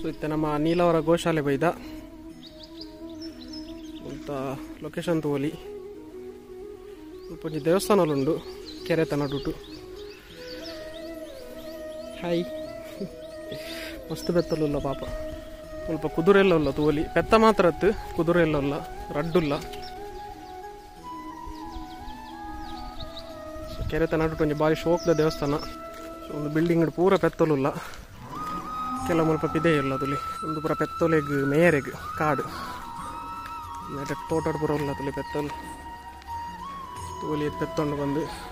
So ಇತ್ತೆ ನಮ್ಮ ನೀಲವರ ಗೋಶಾಲೆ ಬೈದ ಅಂತ ಲೊಕೇಶನ್ ತೋಲಿ ಸ್ವಲ್ಪ ದೇವಸ್ಥಾನಲ್ಲುಂಡು ಕೆರೆ ತನಡುಟು. ಹಾಯ್ ಮಸ್ತ್ ಬೆತ್ತಲ್ಲ ಪಾಪ. ಸ್ವಲ್ಪ ಕುದುರೆಲ್ಲ ಉಲ್ಲ ತೋಲಿ ಪೆತ್ತ ಮಾತ್ರ ಅತ್ತು, ಕುದುರೆ ಎಲ್ಲ ಉಲ್ಲ, ರಡ್ಡುಲ್ಲ. ಕೆರೆ ತನಡುಟು ಒಂಜಿ ಬಾರಿ ಶೋಕದ ದೇವಸ್ಥಾನ. ಒಂದು ಬಿಲ್ಡಿಂಗ್ ಪೂರ ಪೆತ್ತಲುಲ್ಲ, ಕೆಲವು ಮುಲ್ಪ ಪಿದೆ ಇಲ್ಲ ತುಲಿ. ಒಂದು ಪೂರ ಪೆತ್ತೊಲೆಗ್ ಮೇರೆಗ್ ಕಾಡು ತೋಟಡ್ ಪೂರ ಉಲ್ಲ ತುಲಿ ಪೆತ್ತಲು ತೋಲಿ ಪೆತ್ತೊಂಡು ಬಂದು